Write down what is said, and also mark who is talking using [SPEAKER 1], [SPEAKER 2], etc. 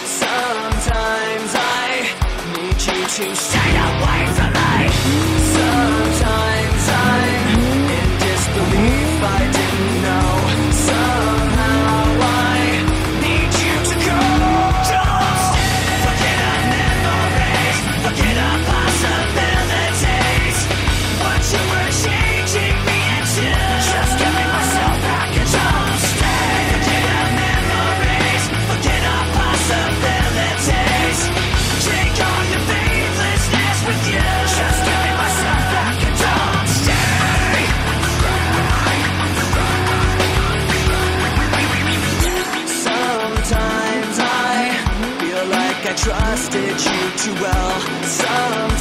[SPEAKER 1] Sometimes I need you to stay away from me. Sometimes I'm in disbelief, I didn't know. Somehow I need you to go. Don't stay. Forget our memories, forget our possibilities. What you were changing me into. Just give me myself back and don't stay. Forget our memories, forget our possibilities. Take all your faithlessness with you. Just give me myself back and don't stay. Sometimes I feel like I trusted you too well.